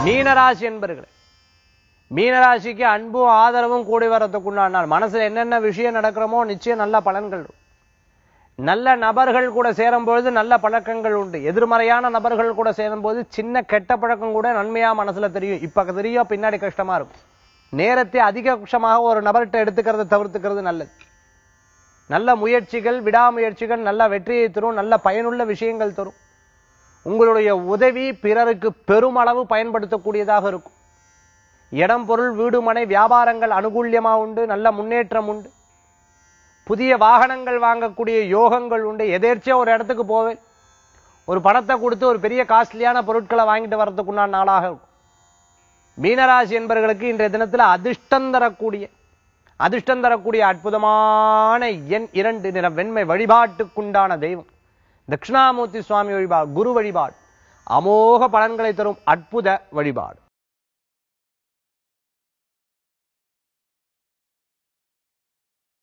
மீனராசி என்பர்களே, மீனராசிக்கு அன்பும் ஆதரவும் கூடி வரத்துக்குண்டான நாள். மனசுல என்னென்ன விஷயம் நடக்கிறோமோ நிச்சயம் நல்ல பலன்கள். நல்ல நபர்கள் கூட சேரும்பொழுது நல்ல பழக்கங்கள் உண்டு. எதிர்மறையான நபர்கள் கூட சேரும்போது சின்ன கெட்ட பழக்கம் கூட நன்மையா மனசுல தெரியும். இப்ப தெரியும், பின்னாடி கஷ்டமா இருக்கும். நேரத்தை அதிகபட்சமாக ஒரு நபர்கிட்ட எடுத்துக்கிறத தவிர்த்துக்கிறது நல்லது. நல்ல முயற்சிகள், விடாமுயற்சிகள் நல்ல வெற்றியை தரும், நல்ல பயனுள்ள விஷயங்கள் தரும். உங்களுடைய உதவி பிறருக்கு பெருமளவு பயன்படுத்தக்கூடியதாக இருக்கும். இடம், பொருள், வீடு, மனை, வியாபாரங்கள் அனுகூல்யமா உண்டு. நல்ல முன்னேற்றம் உண்டு. புதிய வாகனங்கள் வாங்கக்கூடிய யோகங்கள் உண்டு. எதேர்ச்சியா ஒரு இடத்துக்கு போவேன், ஒரு பணத்தை கொடுத்து ஒரு பெரிய காஸ்ட்லியான பொருட்களை வாங்கிட்டு வர்றதுக்குண்டான நாளாக இருக்கும். மீனராசி என்பவர்களுக்கு இன்றைய தினத்தில் அதிர்ஷ்டம் தரக்கூடிய அற்புதமான எண் 2 நிற வெண்மை. வழிபாட்டுக்குண்டான தெய்வம் தட்சிணாமூர்த்தி சுவாமி வழிபாடு, குரு வழிபாடு அமோக பலன்களை தரும் அற்புத வழிபாடு.